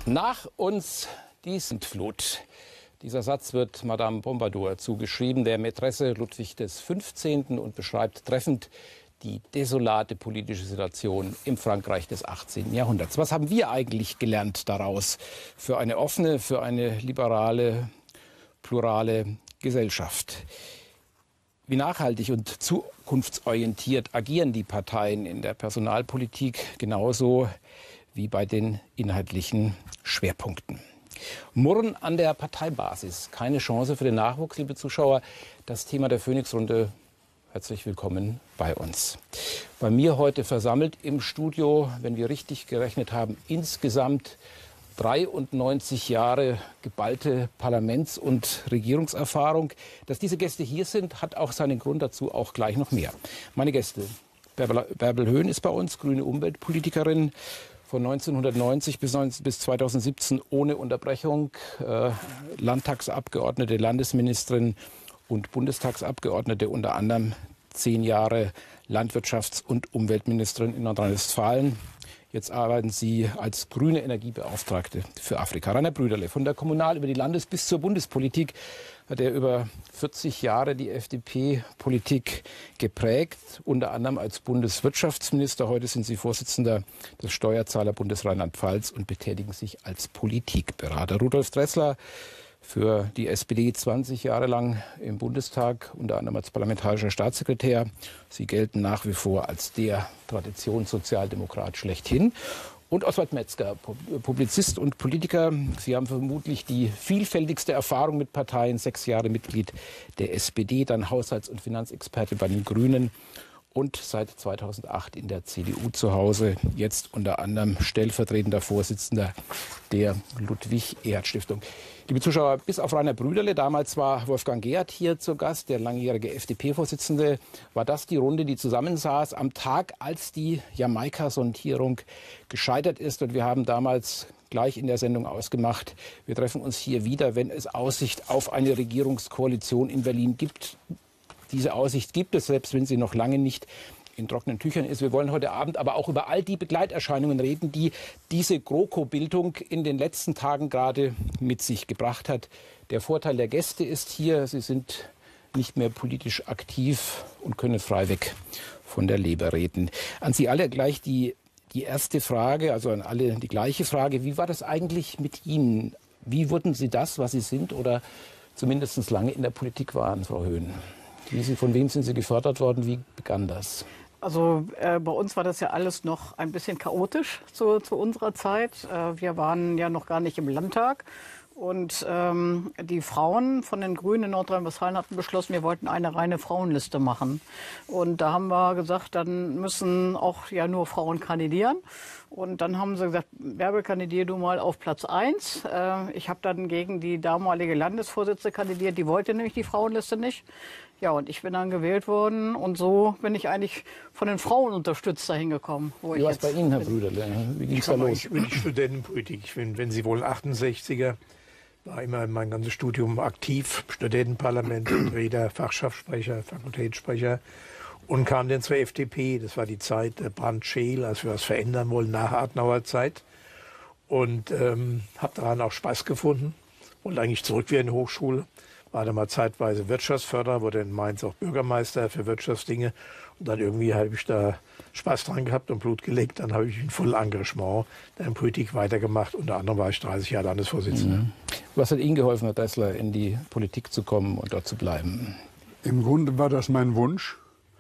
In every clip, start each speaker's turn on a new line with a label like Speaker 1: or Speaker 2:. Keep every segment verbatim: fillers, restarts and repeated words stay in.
Speaker 1: Nach uns die Sintflut. Dieser Satz wird Madame Pompadour zugeschrieben, der Mätresse Ludwig des Fünfzehnten und beschreibt treffend die desolate politische Situation im Frankreich des achtzehnten Jahrhunderts. Was haben wir eigentlich gelernt daraus für eine offene, für eine liberale, plurale Gesellschaft? Wie nachhaltig und zukunftsorientiert agieren die Parteien in der Personalpolitik, genauso wie bei den inhaltlichen Schwerpunkten? Murren an der Parteibasis. Keine Chance für den Nachwuchs, liebe Zuschauer. Das Thema der Phoenix-Runde. Herzlich willkommen bei uns. Bei mir heute versammelt im Studio, wenn wir richtig gerechnet haben, insgesamt dreiundneunzig Jahre geballte Parlaments- und Regierungserfahrung. Dass diese Gäste hier sind, hat auch seinen Grund, dazu auch gleich noch mehr. Meine Gäste: Bärbel, Bärbel Höhn ist bei uns, grüne Umweltpolitikerin. Von neunzehnhundertneunzig bis, bis zweitausendsiebzehn ohne Unterbrechung äh, Landtagsabgeordnete, Landesministerin und Bundestagsabgeordnete, unter anderem zehn Jahre Landwirtschafts- und Umweltministerin in Nordrhein-Westfalen. Jetzt arbeiten Sie als grüne Energiebeauftragte für Afrika. Rainer Brüderle, von der Kommunal- über die Landes- bis zur Bundespolitik hat er über vierzig Jahre die F D P-Politik geprägt, unter anderem als Bundeswirtschaftsminister. Heute sind Sie Vorsitzender des Steuerzahlerbundes Rheinland-Pfalz und betätigen sich als Politikberater. Rudolf Dressler, für die S P D zwanzig Jahre lang im Bundestag, unter anderem als parlamentarischer Staatssekretär. Sie gelten nach wie vor als der Traditionssozialdemokrat schlechthin. Und Oswald Metzger, Publizist und Politiker. Sie haben vermutlich die vielfältigste Erfahrung mit Parteien, sechs Jahre Mitglied der S P D, dann Haushalts- und Finanzexperte bei den Grünen und seit zweitausendacht in der C D U zu Hause, jetzt unter anderem stellvertretender Vorsitzender der Ludwig-Erhard-Stiftung. Liebe Zuschauer, bis auf Rainer Brüderle, damals war Wolfgang Geert hier zu Gast, der langjährige F D P-Vorsitzende, war das die Runde, die zusammensaß am Tag, als die Jamaika-Sondierung gescheitert ist. Und wir haben damals gleich in der Sendung ausgemacht, wir treffen uns hier wieder, wenn es Aussicht auf eine Regierungskoalition in Berlin gibt. Diese Aussicht gibt es, selbst wenn sie noch lange nicht in trockenen Tüchern ist. Wir wollen heute Abend aber auch über all die Begleiterscheinungen reden, die diese GroKo-Bildung in den letzten Tagen gerade mit sich gebracht hat. Der Vorteil der Gäste ist hier, sie sind nicht mehr politisch aktiv und können frei weg von der Leber reden. An Sie alle gleich die, die erste Frage, also an alle die gleiche Frage. Wie war das eigentlich mit Ihnen? Wie wurden Sie das, was Sie sind oder zumindest lange in der Politik waren, Frau Höhn? Wie Sie, von wem sind Sie gefördert worden? Wie begann das?
Speaker 2: Also äh, bei uns war das ja alles noch ein bisschen chaotisch zu, zu unserer Zeit. Äh, wir waren ja noch gar nicht im Landtag. Und ähm, die Frauen von den Grünen in Nordrhein-Westfalen hatten beschlossen, wir wollten eine reine Frauenliste machen. Und da haben wir gesagt, dann müssen auch ja nur Frauen kandidieren. Und dann haben sie gesagt, Bärbel, kandidier du mal auf Platz eins. Äh, ich habe dann gegen die damalige Landesvorsitzende kandidiert, die wollte nämlich die Frauenliste nicht. Ja, und ich bin dann gewählt worden und so bin ich eigentlich von den Frauen unterstützt dahin gekommen.
Speaker 1: Wie war es bei Ihnen, Herr Brüderle? Wie ging es da los?
Speaker 3: Über die Studentenpolitik. Ich bin, wenn Sie wollen, achtundsechziger, war immer mein ganzes Studium aktiv, Studentenparlament, Rede, Fachschaftssprecher, Fakultätssprecher und kam dann zur F D P. Das war die Zeit der Brand Scheel, als wir was verändern wollen nach Adenauer Zeit. Und ähm, habe daran auch Spaß gefunden. Wollte eigentlich zurück wieder in die Hochschule. War dann mal zeitweise Wirtschaftsförderer, wurde in Mainz auch Bürgermeister für Wirtschaftsdinge. Und dann irgendwie habe ich da Spaß dran gehabt und Blut gelegt. Dann habe ich in vollem Engagement in Politik weitergemacht. Unter anderem war ich dreißig Jahre Landesvorsitzender.
Speaker 1: Mhm. Was hat Ihnen geholfen, Herr Dressler, in die Politik zu kommen und dort zu bleiben?
Speaker 4: Im Grunde war das mein Wunsch.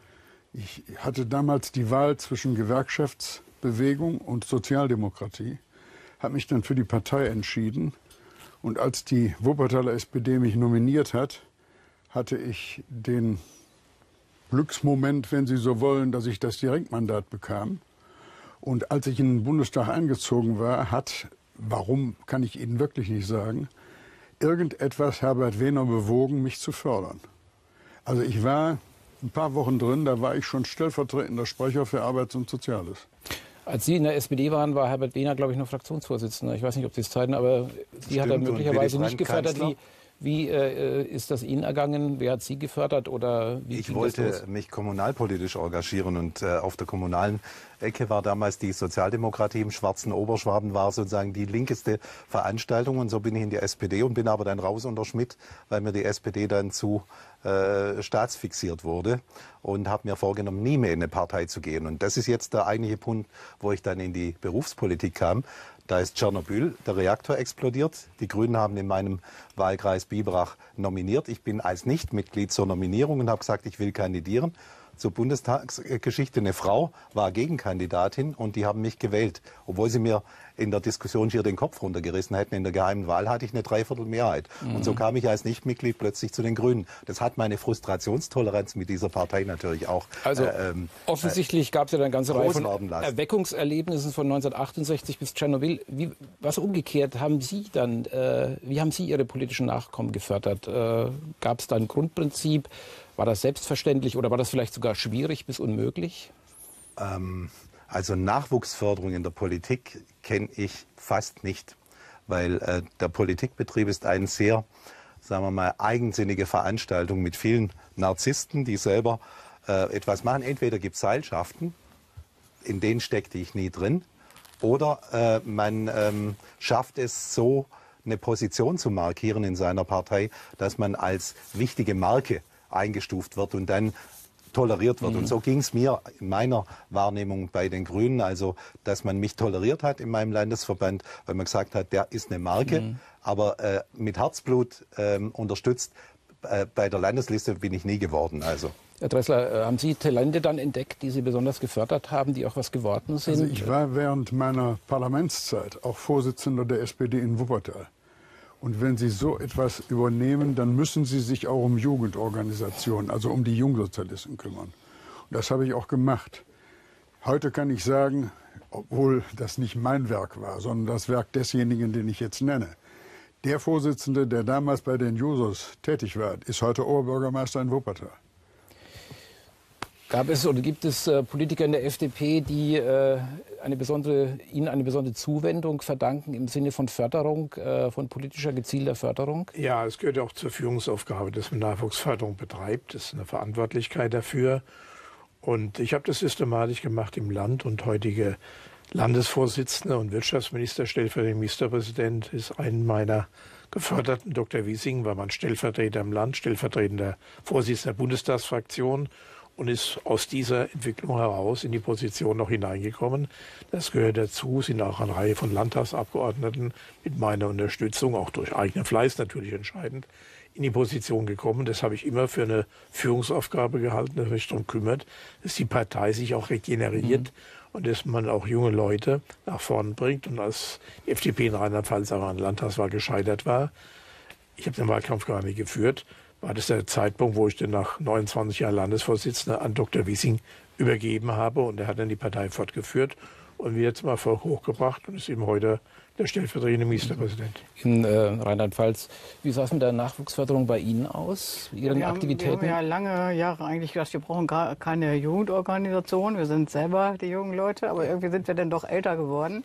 Speaker 4: Ich hatte damals die Wahl zwischen Gewerkschaftsbewegung und Sozialdemokratie, habe mich dann für die Partei entschieden. Und als die Wuppertaler S P D mich nominiert hat, hatte ich den Glücksmoment, wenn Sie so wollen, dass ich das Direktmandat bekam. Und als ich in den Bundestag eingezogen war, hat, warum kann ich Ihnen wirklich nicht sagen, irgendetwas Herbert Wehner bewogen, mich zu fördern. Also ich war ein paar Wochen drin, da war ich schon stellvertretender Sprecher für Arbeits- und Soziales.
Speaker 1: Als Sie in der S P D waren, war Herbert Wehner, glaube ich, noch Fraktionsvorsitzender. Ich weiß nicht, ob Sie es teilen, aber Sie
Speaker 5: Stimmt,
Speaker 1: hat er möglicherweise nicht gefördert. Wie, wie äh, ist das Ihnen ergangen? Wer hat Sie gefördert? Oder wie
Speaker 5: ich wollte mich kommunalpolitisch engagieren und äh, auf der kommunalen Ecke war damals die Sozialdemokratie im schwarzen Oberschwaben, war sozusagen die linkeste Veranstaltung. Und so bin ich in die S P D und bin aber dann raus unter Schmidt, weil mir die S P D dann zu äh, staatsfixiert wurde. Und habe mir vorgenommen, nie mehr in eine Partei zu gehen. Und das ist jetzt der eigentliche Punkt, wo ich dann in die Berufspolitik kam. Da ist Tschernobyl, der Reaktor, explodiert. Die Grünen haben in meinem Wahlkreis Biberach nominiert. Ich bin als Nichtmitglied zur Nominierung und habe gesagt, ich will kandidieren. Zur Bundestagsgeschichte. Eine Frau war Gegenkandidatin und die haben mich gewählt. Obwohl sie mir in der Diskussion hier den Kopf runtergerissen hätten. In der geheimen Wahl hatte ich eine Dreiviertelmehrheit. Mhm. Und so kam ich als Nichtmitglied plötzlich zu den Grünen. Das hat meine Frustrationstoleranz mit dieser Partei natürlich auch.
Speaker 1: Also
Speaker 5: äh, ähm,
Speaker 1: offensichtlich gab es ja eine ganze Reihe von
Speaker 5: lassen.
Speaker 1: Erweckungserlebnissen von neunzehnhundertachtundsechzig bis Tschernobyl. Wie, was umgekehrt haben Sie dann, äh, wie haben Sie Ihre politischen Nachkommen gefördert? Äh, gab es da ein Grundprinzip? War das selbstverständlich oder war das vielleicht sogar schwierig bis unmöglich?
Speaker 5: Ähm, also Nachwuchsförderung in der Politik kenne ich fast nicht, weil äh, der Politikbetrieb ist eine sehr, sagen wir mal, eigensinnige Veranstaltung mit vielen Narzissten, die selber äh, etwas machen. Entweder gibt es Seilschaften, in denen steckte ich nie drin, oder äh, man ähm, schafft es so, eine Position zu markieren in seiner Partei, dass man als wichtige Marke eingestuft wird und dann toleriert wird. Mhm. Und so ging es mir in meiner Wahrnehmung bei den Grünen, also dass man mich toleriert hat in meinem Landesverband, weil man gesagt hat, der ist eine Marke, mhm. aber äh, mit Herzblut äh, unterstützt äh, bei der Landesliste bin ich nie geworden. Also.
Speaker 1: Herr Dressler, haben Sie Talente dann entdeckt, die Sie besonders gefördert haben, die auch was geworden sind?
Speaker 4: Also ich war während meiner Parlamentszeit auch Vorsitzender der S P D in Wuppertal. Und wenn Sie so etwas übernehmen, dann müssen Sie sich auch um Jugendorganisationen, also um die Jungsozialisten kümmern. Und das habe ich auch gemacht. Heute kann ich sagen, obwohl das nicht mein Werk war, sondern das Werk desjenigen, den ich jetzt nenne. Der Vorsitzende, der damals bei den Jusos tätig war, ist heute Oberbürgermeister in Wuppertal.
Speaker 1: Gab es oder gibt es äh, Politiker in der F D P, die äh, eine besondere, Ihnen eine besondere Zuwendung verdanken im Sinne von Förderung, äh, von politischer gezielter Förderung?
Speaker 3: Ja, es gehört auch zur Führungsaufgabe, dass man Nachwuchsförderung betreibt. Das ist eine Verantwortlichkeit dafür. Und ich habe das systematisch gemacht im Land. Und heutige Landesvorsitzende und Wirtschaftsminister, stellvertretender Ministerpräsident, ist ein meiner geförderten. Doktor Wießing war mein Stellvertreter im Land, stellvertretender Vorsitzender der Bundestagsfraktion. Und ist aus dieser Entwicklung heraus in die Position noch hineingekommen. Das gehört dazu, sind auch eine Reihe von Landtagsabgeordneten mit meiner Unterstützung, auch durch eigenen Fleiß natürlich entscheidend, in die Position gekommen. Das habe ich immer für eine Führungsaufgabe gehalten, dass man sich darum kümmert, dass die Partei sich auch regeneriert mhm. und dass man auch junge Leute nach vorne bringt. Und als die F D P in Rheinland-Pfalz aber an der Landtagswahl gescheitert war, ich habe den Wahlkampf gar nicht geführt, war das der Zeitpunkt, wo ich dann nach neunundzwanzig Jahren Landesvorsitzender an Doktor Wießing übergeben habe. Und er hat dann die Partei fortgeführt und wird jetzt mal hochgebracht und ist eben heute der stellvertretende Ministerpräsident.
Speaker 1: In äh, Rheinland-Pfalz, wie sah es mit der Nachwuchsförderung bei Ihnen aus, Ihren
Speaker 2: wir haben,
Speaker 1: Aktivitäten?
Speaker 2: Wir haben ja lange Jahre eigentlich gedacht, wir brauchen gar keine Jugendorganisation. Wir sind selber die jungen Leute, aber irgendwie sind wir dann doch älter geworden.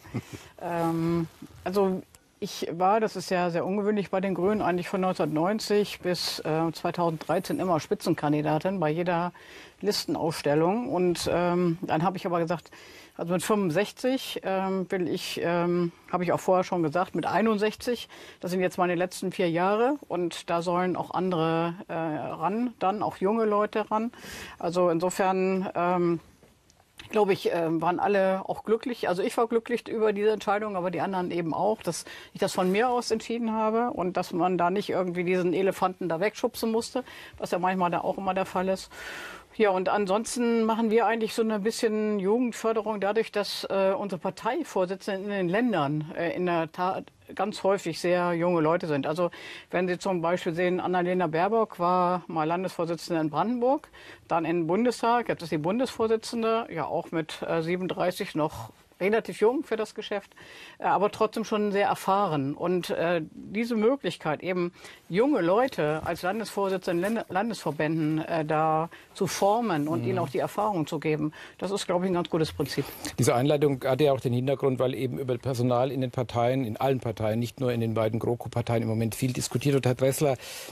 Speaker 2: ähm, also Ich war, das ist ja sehr ungewöhnlich bei den Grünen, eigentlich von neunzehnhundertneunzig bis äh, zweitausenddreizehn immer Spitzenkandidatin bei jeder Listenausstellung. Und ähm, dann habe ich aber gesagt, also mit fünfundsechzig ähm, will ich, ähm, habe ich auch vorher schon gesagt, mit einundsechzig, das sind jetzt meine letzten vier Jahre und da sollen auch andere äh, ran, dann auch junge Leute ran. Also insofern ähm, glaube ich, äh, waren alle auch glücklich. Also ich war glücklich über diese Entscheidung, aber die anderen eben auch, dass ich das von mir aus entschieden habe und dass man da nicht irgendwie diesen Elefanten da wegschubsen musste, was ja manchmal da auch immer der Fall ist. Ja, und ansonsten machen wir eigentlich so ein bisschen Jugendförderung dadurch, dass äh, unsere Parteivorsitzenden in den Ländern äh, in der Tat ganz häufig sehr junge Leute sind. Also wenn Sie zum Beispiel sehen, Annalena Baerbock war mal Landesvorsitzende in Brandenburg, dann im Bundestag, jetzt ist sie Bundesvorsitzende, ja auch mit äh, siebenunddreißig noch relativ jung für das Geschäft, aber trotzdem schon sehr erfahren. Und äh, diese Möglichkeit, eben junge Leute als Landesvorsitzende in Landesverbänden äh, da zu formen und mhm. ihnen auch die Erfahrung zu geben, das ist, glaube ich, ein ganz gutes Prinzip.
Speaker 1: Diese Einleitung hatte ja auch den Hintergrund, weil eben über Personal in den Parteien, in allen Parteien, nicht nur in den beiden GroKo-Parteien im Moment viel diskutiert wird. Herr Dressler,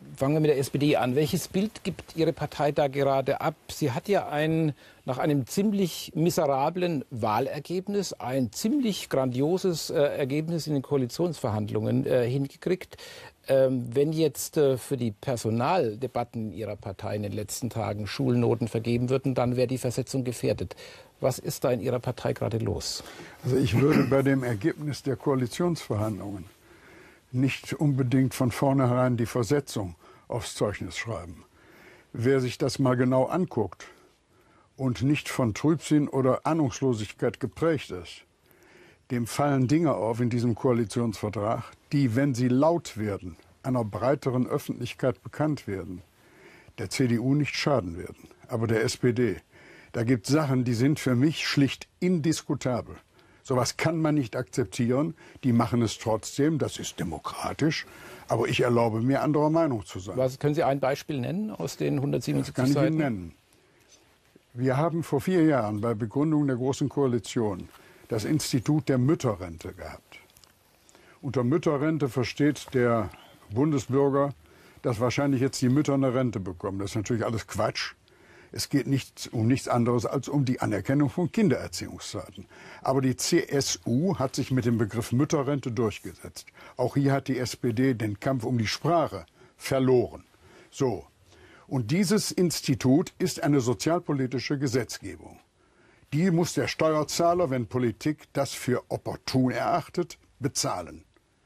Speaker 1: fangen wir mit der S P D an. Welches Bild gibt Ihre Partei da gerade ab? Sie hat ja ein, nach einem ziemlich miserablen Wahlergebnis ein ziemlich grandioses äh, Ergebnis in den Koalitionsverhandlungen äh, hingekriegt. Ähm, wenn jetzt äh, für die Personaldebatten Ihrer Partei in den letzten Tagen Schulnoten vergeben würden, dann wäre die Versetzung gefährdet. Was ist da in Ihrer Partei gerade los?
Speaker 4: Also ich würde bei dem Ergebnis der Koalitionsverhandlungen nicht unbedingt von vornherein die Versetzung aufs Zeugnis schreiben. Wer sich das mal genau anguckt und nicht von Trübsinn oder Ahnungslosigkeit geprägt ist, dem fallen Dinge auf in diesem Koalitionsvertrag, die, wenn sie laut werden, einer breiteren Öffentlichkeit bekannt werden, der C D U nicht schaden werden, aber der S P D. Da gibt es Sachen, die sind für mich schlicht indiskutabel. Sowas kann man nicht akzeptieren. Die machen es trotzdem. Das ist demokratisch. Aber ich erlaube mir, anderer Meinung zu sein.
Speaker 1: Was, können Sie ein Beispiel nennen aus den hundertsiebenundsiebzig
Speaker 4: das kann
Speaker 1: Seiten?
Speaker 4: ich Ihnen nennen. Wir haben vor vier Jahren bei Begründung der Großen Koalition das Institut der Mütterrente gehabt. Unter Mütterrente versteht der Bundesbürger, dass wahrscheinlich jetzt die Mütter eine Rente bekommen. Das ist natürlich alles Quatsch. Es geht nicht um nichts anderes als um die Anerkennung von Kindererziehungszeiten. Aber die C S U hat sich mit dem Begriff Mütterrente durchgesetzt. Auch hier hat die S P D den Kampf um die Sprache verloren. So. Und dieses Institut ist eine sozialpolitische Gesetzgebung. Die muss der Steuerzahler, wenn Politik das für opportun erachtet, bezahlen.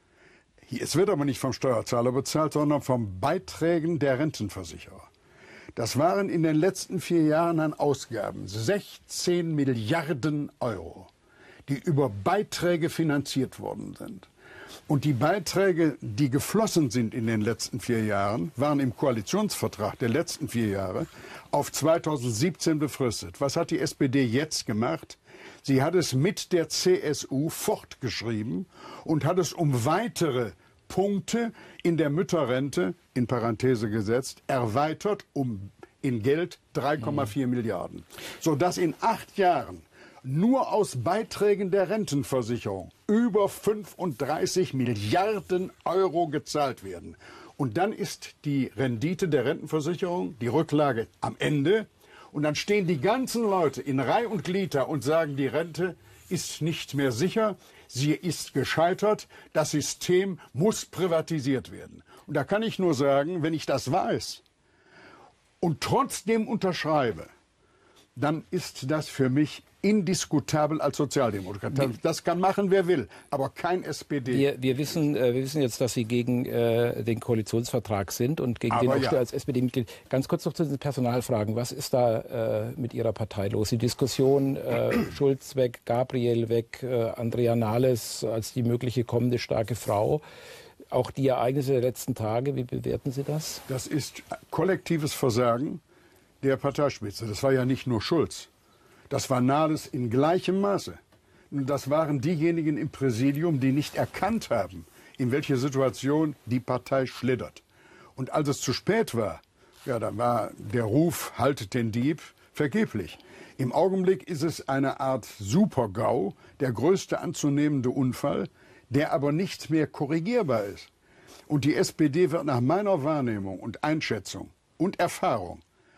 Speaker 4: Es wird aber nicht vom Steuerzahler bezahlt, sondern von Beiträgen der Rentenversicherer. Das waren in den letzten vier Jahren an Ausgaben sechzehn Milliarden Euro, die über Beiträge finanziert worden sind. Und die Beiträge, die geflossen sind in den letzten vier Jahren, waren im Koalitionsvertrag der letzten vier Jahre auf zweitausendsiebzehn befristet. Was hat die S P D jetzt gemacht? Sie hat es mit der C S U fortgeschrieben und hat es um weitere Punkte in der Mütterrente, in Parenthese gesetzt, erweitert um in Geld drei Komma vier mhm. Milliarden. Sodass in acht Jahren nur aus Beiträgen der Rentenversicherung über fünfunddreißig Milliarden Euro gezahlt werden. Und dann ist die Rendite der Rentenversicherung, die Rücklage am Ende. Und dann stehen die ganzen Leute in Reih und Glied da und sagen, die Rente ist nicht mehr sicher. Sie ist gescheitert, das System muss privatisiert werden. Und da kann ich nur sagen, wenn ich das weiß und trotzdem unterschreibe, dann ist das für mich indiskutabel als Sozialdemokrat. Das kann machen, wer will, aber kein S P D.
Speaker 1: Wir, wir, wissen, äh, wir wissen jetzt, dass Sie gegen äh, den Koalitionsvertrag sind und gegen
Speaker 4: aber
Speaker 1: den auch
Speaker 4: ja.
Speaker 1: als S P D-Mitglied. Ganz kurz noch zu den Personalfragen. Was ist da äh, mit Ihrer Partei los? Die Diskussion äh, Schulz weg, Gabriel weg, äh, Andrea Nahles als die mögliche kommende starke Frau. Auch die Ereignisse der letzten Tage, wie bewerten Sie das?
Speaker 4: Das ist kollektives Versagen der Parteispitze. Das war ja nicht nur Schulz. Das war Nahles in gleichem Maße. Und das waren diejenigen im Präsidium, die nicht erkannt haben, in welche Situation die Partei schlittert. Und als es zu spät war, ja, dann war der Ruf, haltet den Dieb, vergeblich. Im Augenblick ist es eine Art Super-GAU, der größte anzunehmende Unfall, der aber nicht mehr korrigierbar ist. Und die S P D wird nach meiner Wahrnehmung und Einschätzung und Erfahrung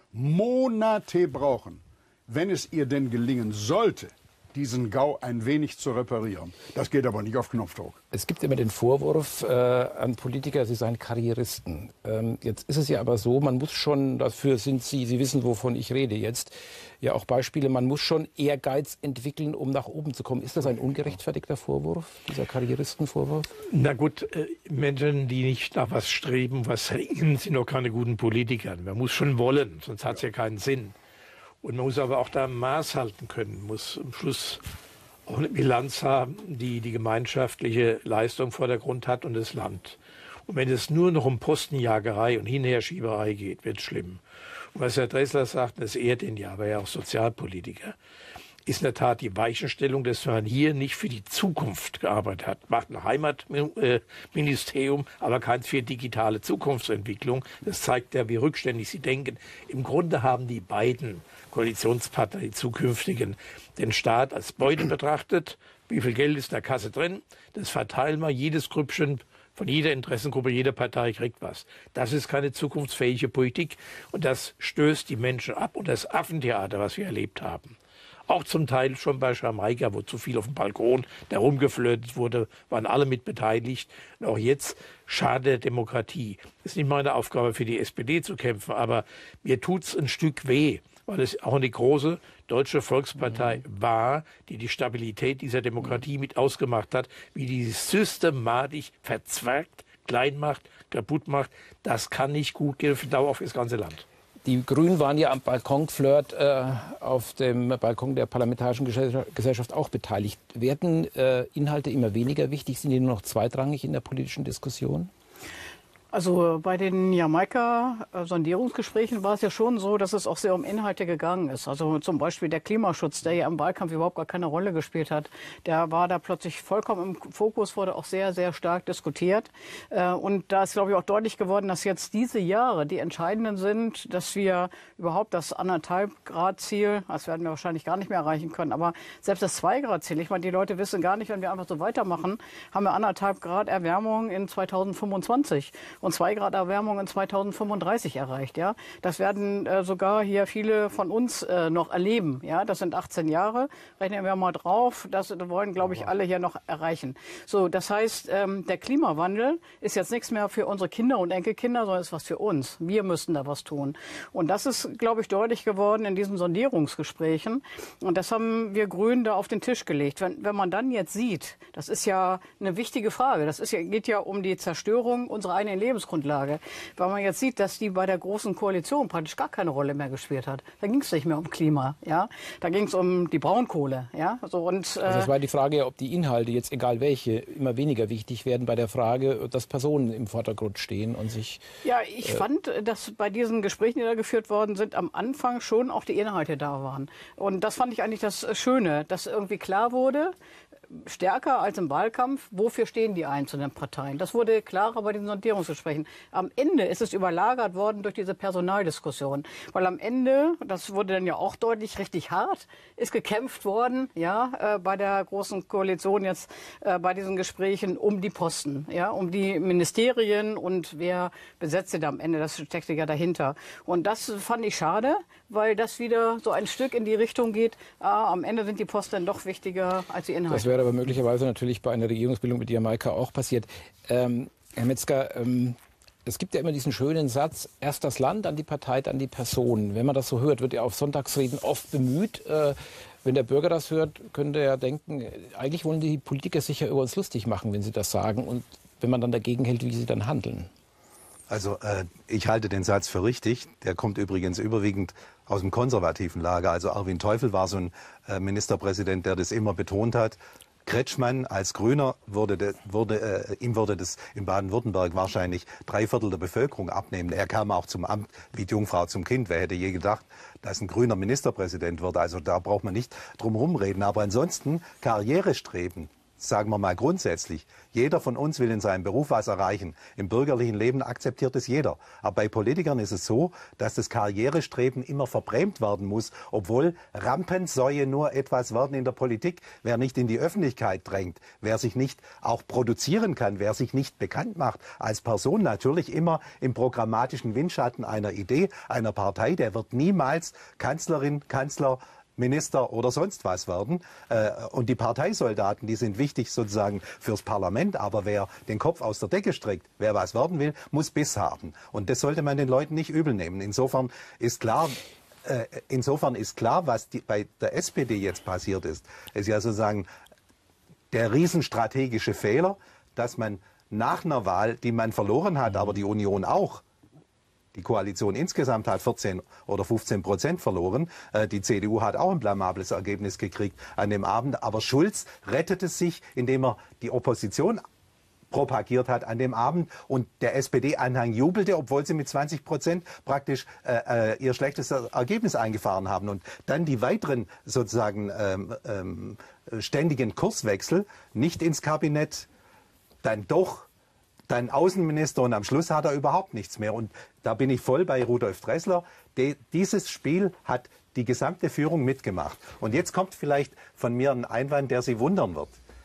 Speaker 4: Monate brauchen, wenn es ihr denn gelingen sollte, diesen GAU ein wenig zu reparieren. Das geht aber nicht auf Knopfdruck.
Speaker 1: Es gibt immer den Vorwurf äh, an Politiker, sie seien Karrieristen. Ähm, jetzt ist es ja aber so, man muss schon, dafür sind Sie, Sie wissen, wovon ich rede jetzt, ja auch Beispiele, man muss schon Ehrgeiz entwickeln, um nach oben zu kommen. Ist das ein ungerechtfertigter Vorwurf, dieser Karrieristenvorwurf?
Speaker 3: Na gut, äh, Menschen, die nicht nach was streben, was ringen, sind doch keine guten Politiker. Man muss schon wollen, sonst hat es ja keinen Sinn. Und man muss aber auch da Maß halten können, muss am Schluss auch eine Bilanz haben, die die gemeinschaftliche Leistung vor der Grund hat und das Land. Und wenn es nur noch um Postenjagerei und Hinherschieberei geht, wird es schlimm. Und was Herr Dressler sagt, das ehrt ihn ja, aber er auch Sozialpolitiker, ist in der Tat die Weichenstellung, dass man hier nicht für die Zukunft gearbeitet hat. Macht ein Heimatministerium, aber keins für digitale Zukunftsentwicklung. Das zeigt ja, wie rückständig sie denken. Im Grunde haben die beiden Koalitionspartner, die zukünftigen, den Staat als Beute betrachtet. Wie viel Geld ist in der Kasse drin? Das verteilen wir. Jedes Grüppchen Von jeder Interessengruppe, jeder Partei kriegt was. Das ist keine zukunftsfähige Politik und das stößt die Menschen ab und das Affentheater, was wir erlebt haben. Auch zum Teil schon bei Jamaika, wo zu viel auf dem Balkon da rumgeflirtet wurde, waren alle mit beteiligt. Und auch jetzt schade der Demokratie. Es ist nicht meine Aufgabe, für die S P D zu kämpfen, aber mir tut es ein Stück weh, weil es auch eine große deutsche Volkspartei war, die die Stabilität dieser Demokratie mit ausgemacht hat, wie die systematisch verzwergt, klein macht, kaputt macht. Das kann nicht gut gehen auf Dauer auf das ganze Land.
Speaker 1: Die Grünen waren ja am Balkonflirt äh, auf dem Balkon der Parlamentarischen Gesellschaft auch beteiligt. Werden äh, Inhalte immer weniger wichtig? Sind die nur noch zweitrangig in der politischen Diskussion?
Speaker 2: Also bei den Jamaika-Sondierungsgesprächen war es ja schon so, dass es auch sehr um Inhalte gegangen ist. Also zum Beispiel der Klimaschutz, der ja im Wahlkampf überhaupt gar keine Rolle gespielt hat, der war da plötzlich vollkommen im Fokus, wurde auch sehr, sehr stark diskutiert. Und da ist, glaube ich, auch deutlich geworden, dass jetzt diese Jahre die entscheidenden sind, dass wir überhaupt das anderthalb Grad Ziel, das werden wir wahrscheinlich gar nicht mehr erreichen können, aber selbst das zwei Grad Ziel, ich meine, die Leute wissen gar nicht, wenn wir einfach so weitermachen, haben wir anderthalb Grad Erwärmung in zweitausendfünfundzwanzig. Und zwei Grad Erwärmung in zweitausendfünfunddreißig erreicht. Ja, das werden äh, sogar hier viele von uns äh, noch erleben. Ja, das sind achtzehn Jahre. Rechnen wir mal drauf. Das wollen, glaube ich, alle hier noch erreichen. So, das heißt, ähm, der Klimawandel ist jetzt nichts mehr für unsere Kinder und Enkelkinder, sondern ist was für uns. Wir müssen da was tun. Und das ist, glaube ich, deutlich geworden in diesen Sondierungsgesprächen. Und das haben wir Grünen da auf den Tisch gelegt. Wenn, wenn man dann jetzt sieht, das ist ja eine wichtige Frage. Das ist ja, geht ja um die Zerstörung unserer eigenen Lebensgrundlage. Weil man jetzt sieht, dass die bei der Großen Koalition praktisch gar keine Rolle mehr gespielt hat. Da ging es nicht mehr um Klima, ja. Da ging es um die Braunkohle, ja. So, und, äh
Speaker 1: also es war die Frage, ob die Inhalte, jetzt egal welche, immer weniger wichtig werden bei der Frage, dass Personen im Vordergrund stehen und sich...
Speaker 2: Ja, ich äh fand, dass bei diesen Gesprächen, die da geführt worden sind, am Anfang schon auch die Inhalte da waren. Und das fand ich eigentlich das Schöne, dass irgendwie klar wurde, stärker als im Wahlkampf, wofür stehen die einzelnen Parteien. Das wurde klarer bei den Sondierungsgesprächen. Am Ende ist es überlagert worden durch diese Personaldiskussion. Weil am Ende, das wurde dann ja auch deutlich, richtig hart, ist gekämpft worden, ja, äh, bei der Großen Koalition jetzt, äh, bei diesen Gesprächen um die Posten, ja, um die Ministerien und wer besetzt sie da am Ende, das steckte ja dahinter. Und das fand ich schade, weil das wieder so ein Stück in die Richtung geht, ah, am Ende sind die Posten dann doch wichtiger als die Inhalte.
Speaker 1: Das wäre aber möglicherweise natürlich bei einer Regierungsbildung mit Jamaika auch passiert. Ähm, Herr Metzger, ähm, es gibt ja immer diesen schönen Satz, erst das Land, dann die Partei, dann die Person. Wenn man das so hört, wird ja auf Sonntagsreden oft bemüht. Äh, wenn der Bürger das hört, könnte er denken, eigentlich wollen die Politiker sich ja über uns lustig machen, wenn sie das sagen. Und wenn man dann dagegen hält, wie sie dann handeln.
Speaker 5: Also äh, ich halte den Satz für richtig. Der kommt übrigens überwiegend aus dem konservativen Lager. Also Erwin Teufel war so ein äh, Ministerpräsident, der das immer betont hat. Kretschmann als Grüner wurde, de, wurde äh, ihm würde das in Baden-Württemberg wahrscheinlich drei Viertel der Bevölkerung abnehmen. Er kam auch zum Amt wie die Jungfrau zum Kind. Wer hätte je gedacht, dass ein grüner Ministerpräsident wird? Also da braucht man nicht drum rumreden. Aber ansonsten Karrierestreben. Sagen wir mal grundsätzlich, jeder von uns will in seinem Beruf was erreichen. Im bürgerlichen Leben akzeptiert es jeder. Aber bei Politikern ist es so, dass das Karrierestreben immer verbrämt werden muss, obwohl Rampensäue nur etwas werden in der Politik. Wer nicht in die Öffentlichkeit drängt, wer sich nicht auch produzieren kann, wer sich nicht bekannt macht als Person, natürlich immer im programmatischen Windschatten einer Idee, einer Partei, der wird niemals Kanzlerin, Kanzler, Minister oder sonst was werden. Und die Parteisoldaten, die sind wichtig sozusagen fürs Parlament. Aber wer den Kopf aus der Decke streckt, wer was werden will, muss Biss haben. Und das sollte man den Leuten nicht übel nehmen. Insofern ist klar, äh, insofern ist klar, was die, bei der S P D jetzt passiert ist. Es ist ja sozusagen der riesenstrategische Fehler, dass man nach einer Wahl, die man verloren hat, aber die Union auch, die Koalition insgesamt hat vierzehn oder fünfzehn Prozent verloren. Die C D U hat auch ein blamables Ergebnis gekriegt an dem Abend. Aber Schulz rettete sich, indem er die Opposition propagiert hat an dem Abend. Und der S P D-Anhang jubelte, obwohl sie mit zwanzig Prozent praktisch äh, ihr schlechtes Ergebnis eingefahren haben. Und dann die weiteren sozusagen ähm, ähm, ständigen Kurswechsel, nicht ins Kabinett, dann doch dann Außenminister und am Schluss hat er überhaupt nichts mehr. Und da bin ich voll bei Rudolf Dressler. De, dieses Spiel hat die gesamte Führung mitgemacht. Und jetzt kommt vielleicht von mir ein Einwand, der Sie wundern wird.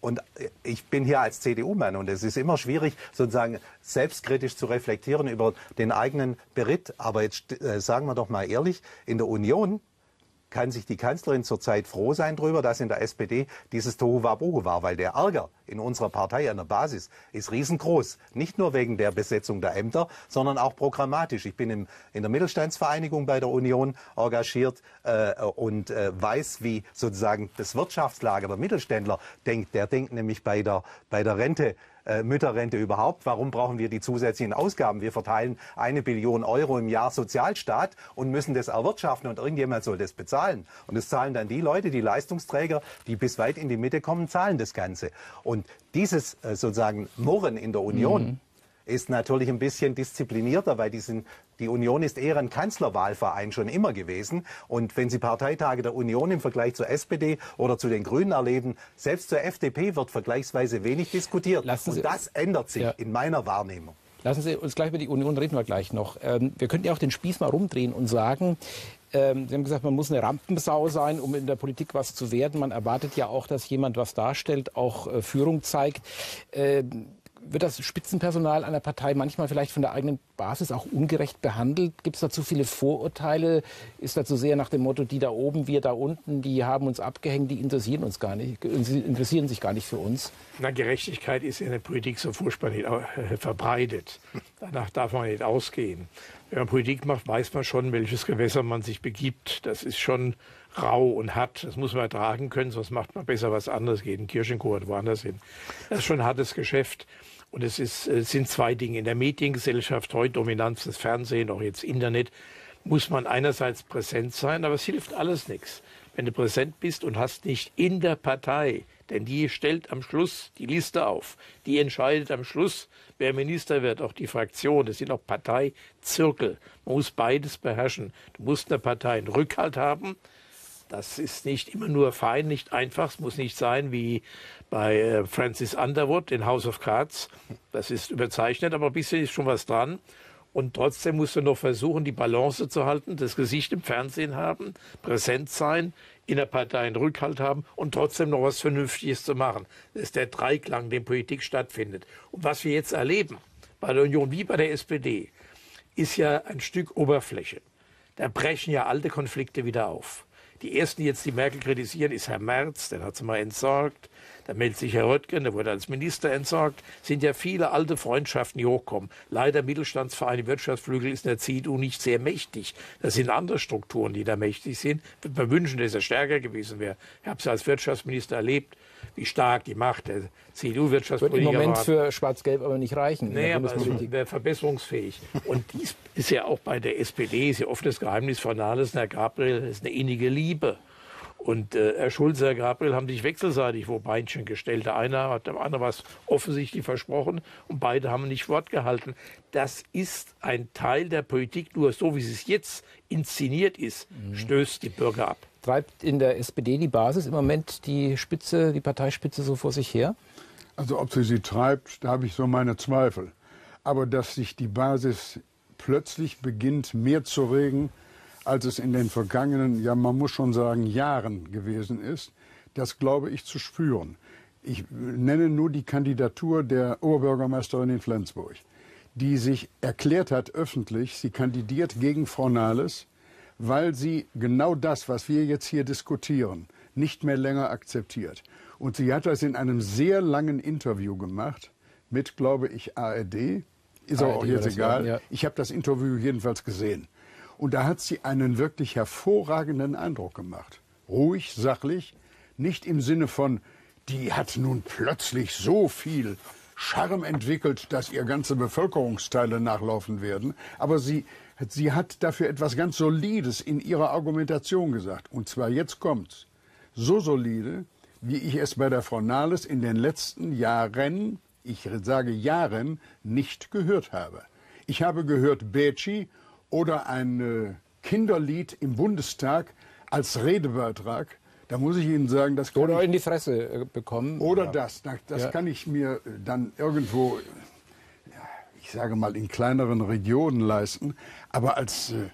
Speaker 5: Und ich bin hier als C D U-Mann und es ist immer schwierig, sozusagen selbstkritisch zu reflektieren über den eigenen Beritt. Aber jetzt äh, sagen wir doch mal ehrlich, in der Union kann sich die Kanzlerin zurzeit froh sein darüber, dass in der S P D dieses Tohuwabohu war, weil der Ärger in unserer Partei an der Basis ist riesengroß. Nicht nur wegen der Besetzung der Ämter, sondern auch programmatisch. Ich bin im, in der Mittelstandsvereinigung bei der Union engagiert äh, und äh, weiß, wie sozusagen das Wirtschaftslager der Mittelständler denkt. Der denkt nämlich bei der, bei der Rente, Äh, Mütterrente überhaupt. Warum brauchen wir die zusätzlichen Ausgaben? Wir verteilen eine Billion Euro im Jahr Sozialstaat und müssen das erwirtschaften und irgendjemand soll das bezahlen. Und das zahlen dann die Leute, die Leistungsträger, die bis weit in die Mitte kommen, zahlen das Ganze. Und dieses äh, sozusagen Murren in der Union mhm. ist natürlich ein bisschen disziplinierter, weil die, sind, die Union ist eher ein Kanzlerwahlverein schon immer gewesen. Und wenn Sie Parteitage der Union im Vergleich zur S P D oder zu den Grünen erleben, selbst zur F D P wird vergleichsweise wenig diskutiert.
Speaker 1: Lassen Sie,
Speaker 5: und das ändert sich ja. in meiner Wahrnehmung.
Speaker 1: Lassen Sie uns gleich über die Union reden wir gleich noch. Ähm, wir könnten ja auch den Spieß mal rumdrehen und sagen, ähm, Sie haben gesagt, man muss eine Rampensau sein, um in der Politik was zu werden. Man erwartet ja auch, dass jemand was darstellt, auch äh, Führung zeigt. Ähm, Wird das Spitzenpersonal einer Partei manchmal vielleicht von der eigenen Basis auch ungerecht behandelt? Gibt es da zu viele Vorurteile? Ist da zu sehr nach dem Motto, die da oben, wir da unten, die haben uns abgehängt, die interessieren uns gar nicht, interessieren sich gar nicht für uns?
Speaker 3: Na, Gerechtigkeit ist in der Politik so furchtbar nicht äh, verbreitet. Danach darf man nicht ausgehen. Wenn man Politik macht, weiß man schon, welches Gewässer man sich begibt. Das ist schon rau und hart. Das muss man ertragen können, sonst macht man besser was anderes, geht in Kirchenchor oder woanders hin. Das ist schon ein hartes Geschäft. Und es, ist, es sind zwei Dinge. In der Mediengesellschaft, heute Dominanz des Fernsehens, auch jetzt Internet, muss man einerseits präsent sein, aber es hilft alles nichts. Wenn du präsent bist und hast nicht in der Partei, denn die stellt am Schluss die Liste auf, die entscheidet am Schluss, wer Minister wird, auch die Fraktion, das sind auch Parteizirkel. Man muss beides beherrschen. Du musst in der Partei einen Rückhalt haben. Das ist nicht immer nur fein, nicht einfach. Es muss nicht sein wie bei Francis Underwood in House of Cards. Das ist überzeichnet, aber ein bisschen ist schon was dran. Und trotzdem musst du noch versuchen, die Balance zu halten, das Gesicht im Fernsehen haben, präsent sein, in der Partei einen Rückhalt haben und trotzdem noch was Vernünftiges zu machen. Das ist der Dreiklang, den Politik stattfindet. Und was wir jetzt erleben, bei der Union wie bei der S P D, ist ja ein Stück Oberfläche. Da brechen ja alte Konflikte wieder auf. Die ersten, die jetzt die Merkel kritisieren, ist Herr Merz, den hat sie mal entsorgt. Da meldet sich Herr Röttgen, der wurde als Minister entsorgt. Sind ja viele alte Freundschaften, die hochkommen. Leider Mittelstandsverein, die Wirtschaftsflügel ist in der C D U nicht sehr mächtig. Das sind andere Strukturen, die da mächtig sind. Ich würde mir wünschen, dass er stärker gewesen wäre. Ich habe es als Wirtschaftsminister erlebt, wie stark die Macht der C D U-Wirtschaftspolitiker war.
Speaker 1: Wird im Moment für Schwarz-Gelb aber nicht reichen.
Speaker 3: Nee, aber es wäre verbesserungsfähig. Und dies ist ja auch bei der S P D, ist ja oft das Geheimnis von Nahles und Herr Gabriel, ist eine innige Liebe. Und äh, Herr Schulze, Herr Gabriel haben sich wechselseitig wo Beinchen gestellt. Der eine hat dem anderen was offensichtlich versprochen und beide haben nicht Wort gehalten. Das ist ein Teil der Politik, nur so wie es jetzt inszeniert ist, mhm. stößt die Bürger ab.
Speaker 1: Treibt in der S P D die Basis im Moment die Spitze, die Parteispitze so vor sich her?
Speaker 4: Also ob sie sie treibt, da habe ich so meine Zweifel. Aber dass sich die Basis plötzlich beginnt, mehr zu regen, als es in den vergangenen, ja man muss schon sagen, Jahren gewesen ist, das glaube ich zu spüren. Ich nenne nur die Kandidatur der Oberbürgermeisterin in Flensburg, die sich erklärt hat öffentlich, sie kandidiert gegen Frau Nahles, weil sie genau das, was wir jetzt hier diskutieren, nicht mehr länger akzeptiert. Und sie hat das in einem sehr langen Interview gemacht mit, glaube ich, A R D. Ist aber auch jetzt egal. Ja. Ich habe das Interview jedenfalls gesehen. Und da hat sie einen wirklich hervorragenden Eindruck gemacht. Ruhig, sachlich, nicht im Sinne von, die hat nun plötzlich so viel Charme entwickelt, dass ihr ganze Bevölkerungsteile nachlaufen werden. Aber sie, sie hat dafür etwas ganz Solides in ihrer Argumentation gesagt. Und zwar, jetzt kommt's, so solide, wie ich es bei der Frau Nahles in den letzten Jahren, ich sage Jahren, nicht gehört habe. Ich habe gehört Betschi oder ein äh, Kinderlied im Bundestag als Redebeitrag. Da muss ich Ihnen sagen, das kann
Speaker 1: Oder
Speaker 4: ich,
Speaker 1: in die Fresse äh, bekommen.
Speaker 4: Oder
Speaker 1: ja.
Speaker 4: das. Das
Speaker 1: ja.
Speaker 4: kann ich mir dann irgendwo, ja, ich sage mal, in kleineren Regionen leisten. Aber als äh,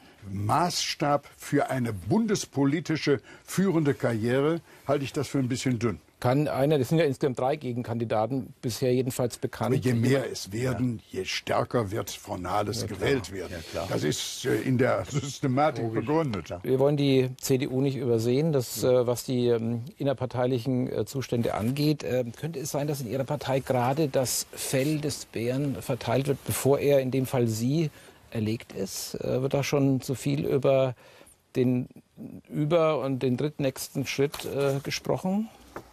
Speaker 4: Maßstab für eine bundespolitische führende Karriere halte ich das für ein bisschen dünn.
Speaker 1: kann einer, das sind ja insgesamt drei Gegenkandidaten, bisher jedenfalls bekannt.
Speaker 4: Aber je mehr es werden, ja. je stärker wird Frau Nahles ja, gewählt werden. Ja, das ist äh, in der Systematik Logisch. begründet.
Speaker 1: Wir wollen die C D U nicht übersehen, dass, äh, was die ähm, innerparteilichen äh, Zustände angeht. Äh, könnte es sein, dass in Ihrer Partei gerade das Fell des Bären verteilt wird, bevor er, in dem Fall Sie, erlegt ist? Äh, wird da schon zu viel über den Über- und den drittnächsten Schritt äh, gesprochen?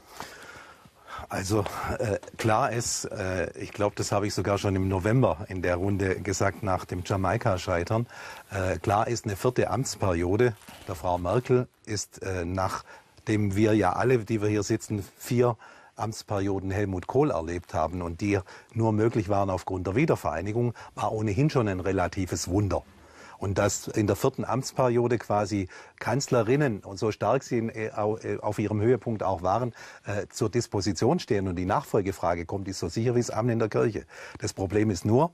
Speaker 5: Also äh, klar ist, äh, ich glaube, das habe ich sogar schon im November in der Runde gesagt, nach dem Jamaika-Scheitern, äh, klar ist, eine vierte Amtsperiode der Frau Merkel ist, äh, nachdem wir ja alle, die wir hier sitzen, vier Amtsperioden Helmut Kohl erlebt haben und die nur möglich waren aufgrund der Wiedervereinigung, war ohnehin schon ein relatives Wunder. Und dass in der vierten Amtsperiode quasi Kanzlerinnen, und so stark sie in, äh, auf ihrem Höhepunkt auch waren, äh, zur Disposition stehen und die Nachfolgefrage kommt, ist so sicher wie das Amen in der Kirche. Das Problem ist nur,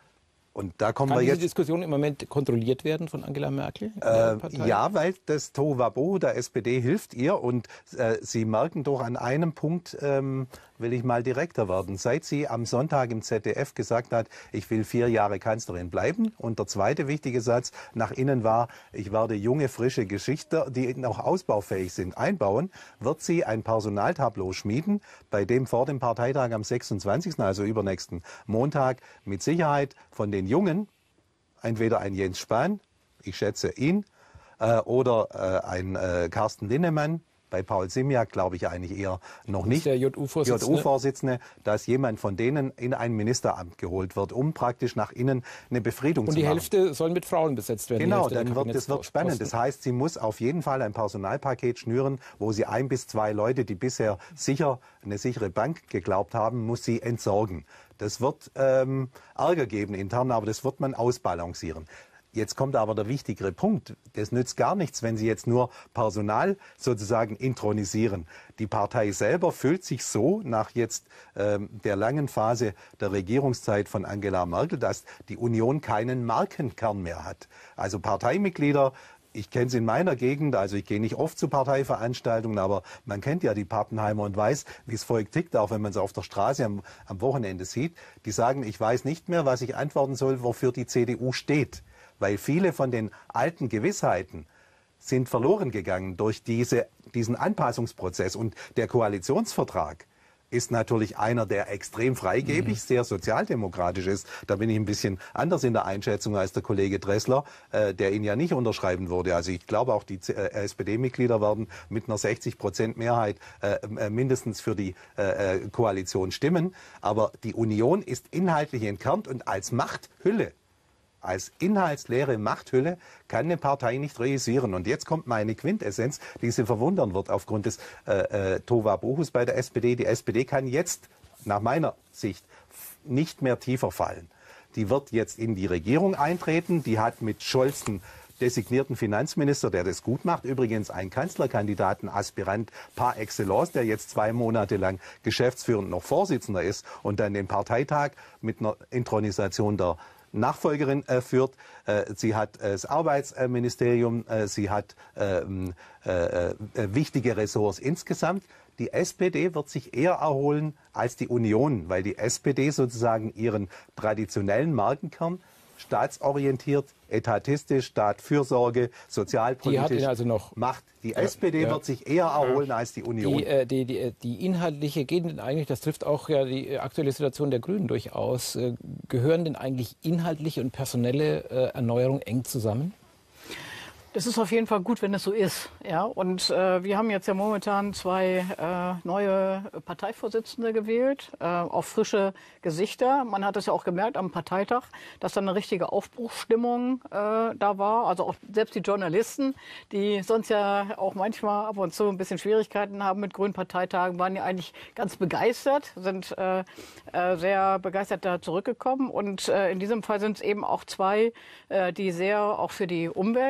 Speaker 5: und da kommen
Speaker 1: Kann
Speaker 5: wir
Speaker 1: diese
Speaker 5: jetzt,
Speaker 1: Diskussion im Moment kontrolliert werden von Angela Merkel?
Speaker 5: Äh, ja, weil das Tohuwabohu der S P D hilft ihr und äh, Sie merken doch an einem Punkt, ähm, will ich mal direkter werden. Seit sie am Sonntag im Z D F gesagt hat, ich will vier Jahre Kanzlerin bleiben und der zweite wichtige Satz nach innen war, ich werde junge, frische Geschichte, die noch ausbaufähig sind, einbauen, wird sie ein Personaltableau schmieden, bei dem vor dem Parteitag am sechsundzwanzigsten, also übernächsten Montag, mit Sicherheit von den Jungen, entweder ein Jens Spahn, ich schätze ihn, äh, oder äh, ein äh, Carsten Linnemann, bei Paul Ziemiak glaube ich eigentlich eher noch nicht.
Speaker 1: Der J U-Vorsitzende.
Speaker 5: J U-Vorsitzende, dass jemand von denen in ein Ministeramt geholt wird, um praktisch nach innen eine Befriedung zu machen.
Speaker 1: Und die Hälfte soll mit Frauen besetzt werden.
Speaker 5: Genau, dann wird das wird spannend. Das heißt, sie muss auf jeden Fall ein Personalpaket schnüren, wo sie ein bis zwei Leute, die bisher sicher eine sichere Bank geglaubt haben, muss sie entsorgen. Das wird ähm, Ärger geben intern, aber das wird man ausbalancieren. Jetzt kommt aber der wichtigere Punkt. Das nützt gar nichts, wenn Sie jetzt nur Personal sozusagen intronisieren. Die Partei selber fühlt sich so nach jetzt ähm, der langen Phase der Regierungszeit von Angela Merkel, dass die Union keinen Markenkern mehr hat. Also Parteimitglieder, ich kenne es in meiner Gegend, also ich gehe nicht oft zu Parteiveranstaltungen, aber man kennt ja die Pappenheimer und weiß, wie es Volk tickt, auch wenn man es auf der Straße am, am Wochenende sieht. Die sagen, ich weiß nicht mehr, was ich antworten soll, wofür die C D U steht. Weil viele von den alten Gewissheiten sind verloren gegangen durch diese, diesen Anpassungsprozess. Und der Koalitionsvertrag ist natürlich einer, der extrem freigebig, mhm. sehr sozialdemokratisch ist. Da bin ich ein bisschen anders in der Einschätzung als der Kollege Dressler, äh, der ihn ja nicht unterschreiben würde. Also ich glaube auch, die äh, S P D-Mitglieder werden mit einer sechzig Prozent Mehrheit äh, mindestens für die äh, Koalition stimmen. Aber die Union ist inhaltlich entkernt und als Machthülle, als inhaltsleere Machthülle kann eine Partei nicht realisieren. Und jetzt kommt meine Quintessenz, die Sie verwundern wird aufgrund des äh, äh, Tohuwabohus bei der S P D. Die S P D kann jetzt, nach meiner Sicht, nicht mehr tiefer fallen. Die wird jetzt in die Regierung eintreten. Die hat mit Scholz einen designierten Finanzminister, der das gut macht. Übrigens ein Kanzlerkandidaten, Aspirant par excellence, der jetzt zwei Monate lang geschäftsführend noch Vorsitzender ist und dann den Parteitag mit einer Intronisation der Nachfolgerin äh, führt. Äh, sie hat äh, das Arbeitsministerium, äh, sie hat äh, äh, äh, wichtige Ressorts insgesamt. Die S P D wird sich eher erholen als die Union, weil die S P D sozusagen ihren traditionellen Markenkern staatsorientiert, etatistisch, Staatfürsorge, sozialpolitisch
Speaker 1: die hat ihn also noch
Speaker 5: macht. Die S P D ja. wird sich eher erholen ja. als die Union.
Speaker 1: Die, äh, die, die, die inhaltliche, gehen denn eigentlich, das trifft auch ja die aktuelle Situation der Grünen durchaus, äh, gehören denn eigentlich inhaltliche und personelle äh, Erneuerung eng zusammen?
Speaker 2: Das ist auf jeden Fall gut, wenn es so ist. Ja? Und äh, wir haben jetzt ja momentan zwei äh, neue Parteivorsitzende gewählt, äh, auch frische Gesichter. Man hat es ja auch gemerkt am Parteitag, dass da eine richtige Aufbruchsstimmung äh, da war. Also auch selbst die Journalisten, die sonst ja auch manchmal ab und zu ein bisschen Schwierigkeiten haben mit grünen Parteitagen, waren ja eigentlich ganz begeistert, sind äh, äh, sehr begeistert da zurückgekommen. Und äh, in diesem Fall sind es eben auch zwei, äh, die sehr auch für die Umwelt äh,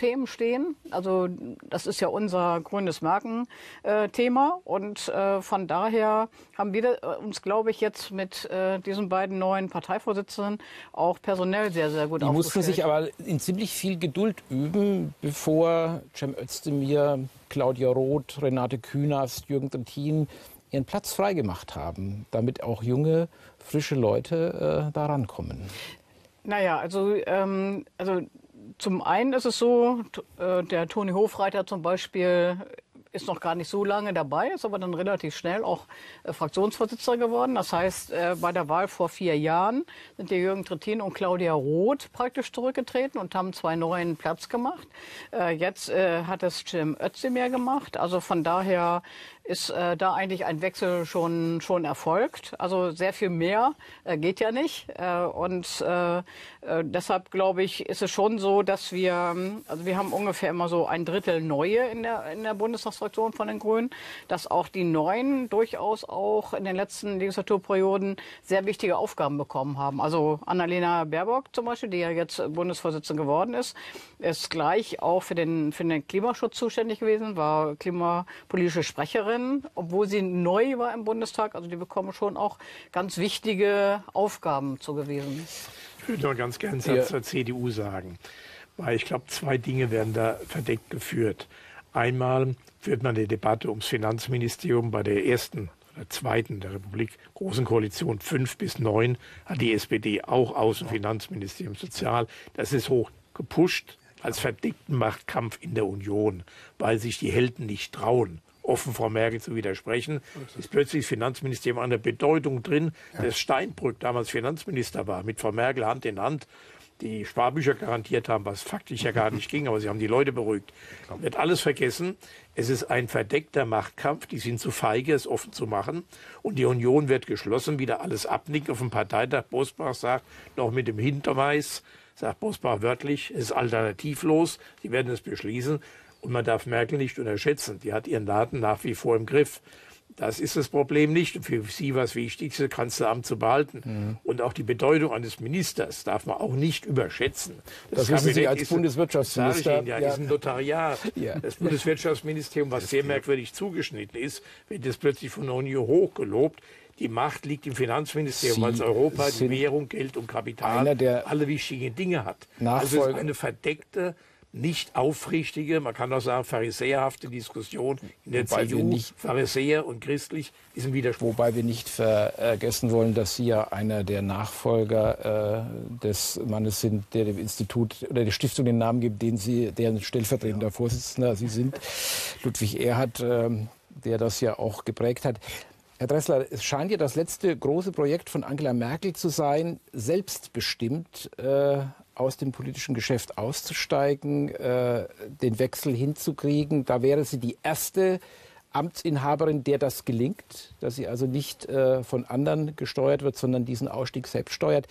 Speaker 2: Themen stehen. Also das ist ja unser grünes Markenthema. Und äh, von daher haben wir uns, glaube ich, jetzt mit äh, diesen beiden neuen Parteivorsitzenden auch personell sehr, sehr gut
Speaker 1: Die
Speaker 2: aufgestellt.
Speaker 1: mussten sich aber in ziemlich viel Geduld üben, bevor Cem Özdemir, Claudia Roth, Renate Künast, Jürgen Trittin ihren Platz freigemacht haben, damit auch junge, frische Leute äh, da rankommen.
Speaker 2: Naja, also, ähm, also zum einen ist es so, äh, der Toni Hofreiter zum Beispiel ist noch gar nicht so lange dabei, ist aber dann relativ schnell auch äh, Fraktionsvorsitzender geworden. Das heißt, äh, bei der Wahl vor vier Jahren sind der Jürgen Trittin und Claudia Roth praktisch zurückgetreten und haben zwei neuen Platz gemacht. Äh, jetzt äh, hat es Cem Özdemir gemacht. Also von daher ist äh, da eigentlich ein Wechsel schon, schon erfolgt. Also sehr viel mehr äh, geht ja nicht. Äh, und äh, äh, deshalb, glaube ich, ist es schon so, dass wir, also wir haben ungefähr immer so ein Drittel Neue in der, in der Bundestagsfraktion von den Grünen, dass auch die Neuen durchaus auch in den letzten Legislaturperioden sehr wichtige Aufgaben bekommen haben. Also Annalena Baerbock zum Beispiel, die ja jetzt Bundesvorsitzende geworden ist, ist gleich auch für den, für den Klimaschutz zuständig gewesen, war klimapolitische Sprecherin, obwohl sie neu war im Bundestag. Also die bekommen schon auch ganz wichtige Aufgaben zugewiesen.
Speaker 3: Ich würde noch ganz gerne einen Satz
Speaker 1: Ja.
Speaker 3: zur C D U sagen, weil ich glaube, zwei Dinge werden da verdeckt geführt. Einmal führt man die Debatte ums Finanzministerium bei der ersten oder zweiten der Republik Großen Koalition fünf bis neun hat die S P D auch Außenfinanzministerium Sozial. Das ist hoch gepusht als verdeckten Machtkampf in der Union, weil sich die Helden nicht trauen, offen Frau Merkel zu widersprechen, ist plötzlich das Finanzministerium an der Bedeutung drin, dass Steinbrück damals Finanzminister war, mit Frau Merkel Hand in Hand, die Sparbücher garantiert haben, was faktisch ja gar nicht ging, aber sie haben die Leute beruhigt. Wird alles vergessen. Es ist ein verdeckter Machtkampf, die sind zu feige, es offen zu machen. Und die Union wird geschlossen, wieder alles abnicken. Auf dem Parteitag Bosbach sagt, noch mit dem Hinterweis, sagt Bosbach wörtlich, es ist alternativlos, sie werden es beschließen. Und man darf Merkel nicht unterschätzen. Die hat ihren Laden nach wie vor im Griff. Das ist das Problem nicht. Und für sie war das Wichtigste, Kanzleramt zu behalten. Mhm. Und auch die Bedeutung eines Ministers darf man auch nicht überschätzen.
Speaker 1: Das, das wissen Sie als
Speaker 3: ist,
Speaker 1: Bundeswirtschaftsminister.
Speaker 3: Sage ich Ihnen, ja,
Speaker 1: ja.
Speaker 3: ist ein Notariat. Ja. Das Bundeswirtschaftsministerium, was sehr merkwürdig zugeschnitten ist, wird jetzt plötzlich von der Union hochgelobt. Die Macht liegt im Finanzministerium, weil Europa die Währung, Geld und Kapital alle wichtigen Dinge hat. Also es ist eine verdeckte, nicht aufrichtige, man kann auch sagen pharisäerhafte Diskussion in der
Speaker 1: Wobei
Speaker 3: C D U. Pharisäer und christlich ist ein Widerspruch.
Speaker 1: Wobei wir nicht vergessen wollen, dass Sie ja einer der Nachfolger äh, des Mannes sind, der dem Institut oder der Stiftung den Namen gibt, den Sie, deren stellvertretender ja. Vorsitzender Sie sind, Ludwig Erhard, äh, der das ja auch geprägt hat. Herr Dressler, es scheint ja das letzte große Projekt von Angela Merkel zu sein, selbstbestimmt äh, aus dem politischen Geschäft auszusteigen, äh, den Wechsel hinzukriegen. Da wäre sie die erste Amtsinhaberin, der das gelingt, dass sie also nicht äh, von anderen gesteuert wird, sondern diesen Ausstieg selbst steuert.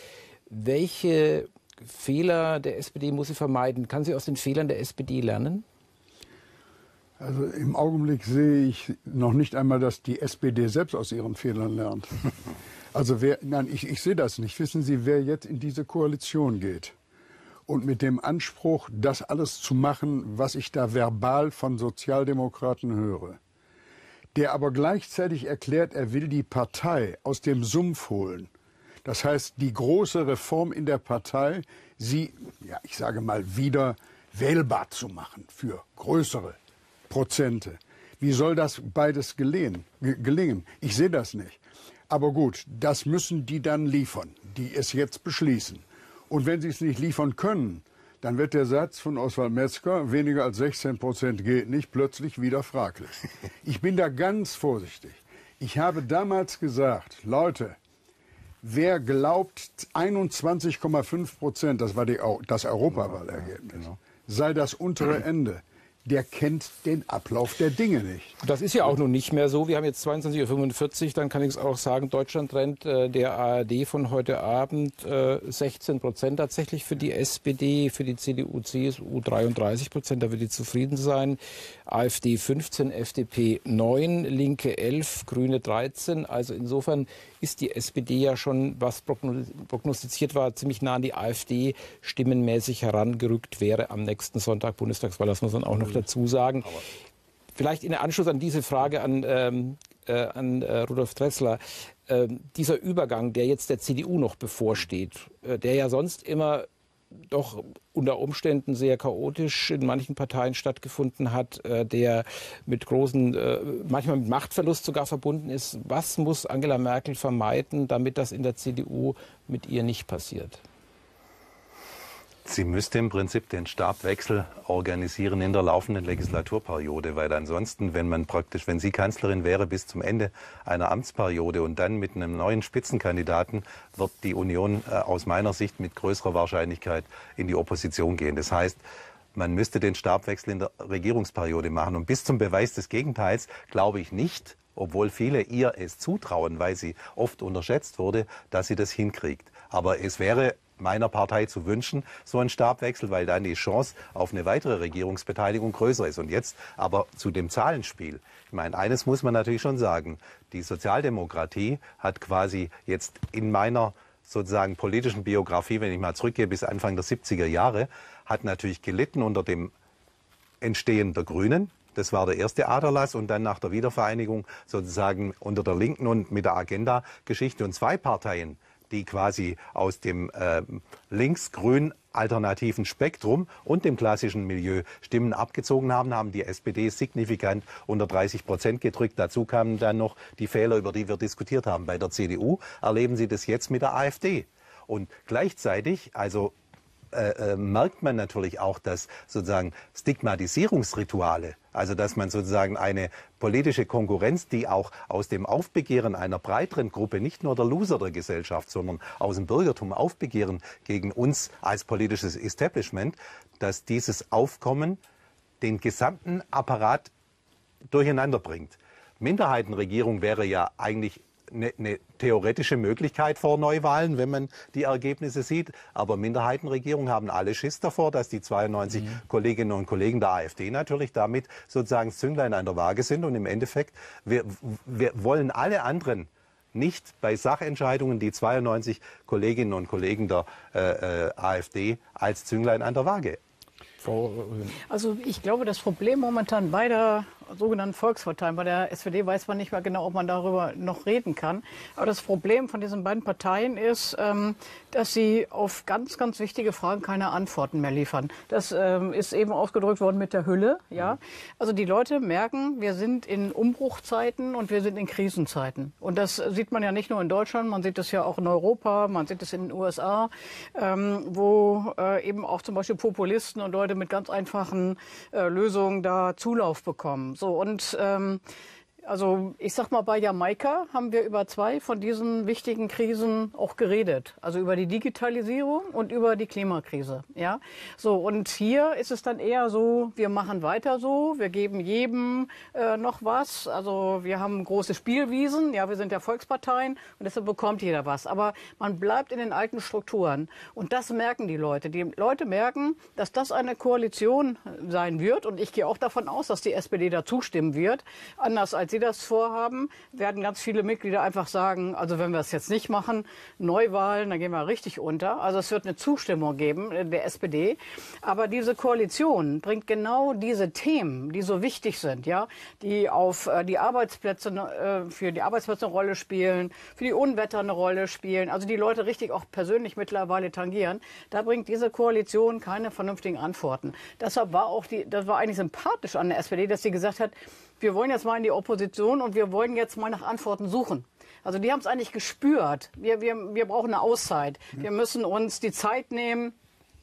Speaker 1: Welche Fehler der S P D muss sie vermeiden? Kann sie aus den Fehlern der S P D lernen?
Speaker 4: Also im Augenblick sehe ich noch nicht einmal, dass die S P D selbst aus ihren Fehlern lernt. Also wer, nein, ich, ich sehe das nicht. Wissen Sie, wer jetzt in diese Koalition geht und mit dem Anspruch, das alles zu machen, was ich da verbal von Sozialdemokraten höre, der aber gleichzeitig erklärt, er will die Partei aus dem Sumpf holen. Das heißt, die große Reform in der Partei, sie, ja, ich sage mal, wieder wählbar zu machen für größere Prozente. Wie soll das beides gelingen? gelingen? Ich sehe das nicht. Aber gut, das müssen die dann liefern, die es jetzt beschließen. Und wenn sie es nicht liefern können, dann wird der Satz von Oswald Metzger, weniger als sechzehn Prozent geht nicht, plötzlich wieder fraglich. Ich bin da ganz vorsichtig. Ich habe damals gesagt, Leute, wer glaubt einundzwanzig Komma fünf Prozent, das war die, das Europawahlergebnis, sei das untere Ende, der kennt den Ablauf der Dinge nicht.
Speaker 1: Das ist ja auch nun nicht mehr so. Wir haben jetzt zweiundzwanzig Uhr fünfundvierzig, dann kann ich es auch sagen, Deutschland-Trend äh, der A R D von heute Abend, äh, sechzehn Prozent tatsächlich für die S P D, für die C D U, C S U dreiunddreißig Prozent, da wird die zufrieden sein. AfD fünfzehn, F D P neun, Linke elf, Grüne dreizehn. Also insofern ist die S P D ja schon, was prognostiziert war, ziemlich nah an die AfD stimmenmäßig herangerückt, wäre am nächsten Sonntag Bundestagswahl. Das muss man auch noch dazu sagen. Aber vielleicht in Anschluss an diese Frage an, ähm, äh, an äh, Rudolf Dressler. Äh, dieser Übergang, der jetzt der C D U noch bevorsteht, äh, der ja sonst immer doch unter Umständen sehr chaotisch in manchen Parteien stattgefunden hat, äh, der mit großen, äh, manchmal mit Machtverlust sogar verbunden ist. Was muss Angela Merkel vermeiden, damit das in der C D U mit ihr nicht passiert?
Speaker 5: Sie müsste im Prinzip den Stabwechsel organisieren in der laufenden Legislaturperiode, weil ansonsten, wenn man praktisch, wenn sie Kanzlerin wäre bis zum Ende einer Amtsperiode und dann mit einem neuen Spitzenkandidaten, wird die Union äh, aus meiner Sicht mit größerer Wahrscheinlichkeit in die Opposition gehen. Das heißt, man müsste den Stabwechsel in der Regierungsperiode machen. Und bis zum Beweis des Gegenteils glaube ich nicht, obwohl viele ihr es zutrauen, weil sie oft unterschätzt wurde, dass sie das hinkriegt. Aber es wäre meiner Partei zu wünschen, so ein Stabwechsel, weil dann die Chance auf eine weitere Regierungsbeteiligung größer ist. Und jetzt aber zu dem Zahlenspiel. Ich meine, eines muss man natürlich schon sagen. Die Sozialdemokratie hat quasi jetzt in meiner sozusagen politischen Biografie, wenn ich mal zurückgehe bis Anfang der siebziger Jahre, hat natürlich gelitten unter dem Entstehen der Grünen. Das war der erste Aderlass und dann nach der Wiedervereinigung sozusagen unter der Linken und mit der Agenda-Geschichte und zwei Parteien, die quasi aus dem äh, links-grün alternativen Spektrum und dem klassischen Milieu Stimmen abgezogen haben, haben die S P D signifikant unter dreißig Prozent gedrückt. Dazu kamen dann noch die Fehler, über die wir diskutiert haben. Bei der C D U erleben Sie das jetzt mit der AfD. Und gleichzeitig, also Äh, äh, merkt man natürlich auch, dass sozusagen Stigmatisierungsrituale, also dass man sozusagen eine politische Konkurrenz, die auch aus dem Aufbegehren einer breiteren Gruppe, nicht nur der Loser der Gesellschaft, sondern aus dem Bürgertum aufbegehren gegen uns als politisches Establishment, dass dieses Aufkommen den gesamten Apparat durcheinander bringt. Minderheitenregierung wäre ja eigentlich eine, eine theoretische Möglichkeit vor Neuwahlen, wenn man die Ergebnisse sieht. Aber Minderheitenregierungen haben alle Schiss davor, dass die zweiundneunzig mhm. Kolleginnen und Kollegen der AfD natürlich damit sozusagen das Zünglein an der Waage sind. Und im Endeffekt, wir, wir wollen alle anderen nicht bei Sachentscheidungen die zweiundneunzig Kolleginnen und Kollegen der äh, äh, AfD als Zünglein an der Waage.
Speaker 2: Also ich glaube, das Problem momentan bei der sogenannten Volksparteien, bei der S P D weiß man nicht mehr genau, ob man darüber noch reden kann. Aber das Problem von diesen beiden Parteien ist, ähm, dass sie auf ganz, ganz wichtige Fragen keine Antworten mehr liefern. Das ähm, ist eben ausgedrückt worden mit der Hülle. Ja? Also die Leute merken, wir sind in Umbruchzeiten und wir sind in Krisenzeiten. Und das sieht man ja nicht nur in Deutschland, man sieht es ja auch in Europa, man sieht es in den U S A, ähm, wo äh, eben auch zum Beispiel Populisten und Leute mit ganz einfachen äh, Lösungen da Zulauf bekommen. So, und ähm, also ich sag mal, bei Jamaika haben wir über zwei von diesen wichtigen Krisen auch geredet. Also über die Digitalisierung und über die Klimakrise. Ja? So, und hier ist es dann eher so, wir machen weiter so, wir geben jedem äh, noch was. Also wir haben große Spielwiesen, ja, wir sind ja Volksparteien und deshalb bekommt jeder was. Aber man bleibt in den alten Strukturen. Und das merken die Leute. Die Leute merken, dass das eine Koalition sein wird. Und ich gehe auch davon aus, dass die S P D da zustimmen wird. Anders als sie das vorhaben, werden ganz viele Mitglieder einfach sagen, also wenn wir es jetzt nicht machen, Neuwahlen, dann gehen wir richtig unter. Also es wird eine Zustimmung geben der S P D. Aber diese Koalition bringt genau diese Themen, die so wichtig sind, ja, die auf äh, die Arbeitsplätze, äh, für die Arbeitsplätze eine Rolle spielen, für die Unwetter eine Rolle spielen, also die Leute richtig auch persönlich mittlerweile tangieren. Da bringt diese Koalition keine vernünftigen Antworten. Deshalb war auch die, das war eigentlich sympathisch an der S P D, dass sie gesagt hat, wir wollen jetzt mal in die Opposition und wir wollen jetzt mal nach Antworten suchen. Also die haben es eigentlich gespürt. Wir, wir, wir brauchen eine Auszeit. Wir müssen uns die Zeit nehmen,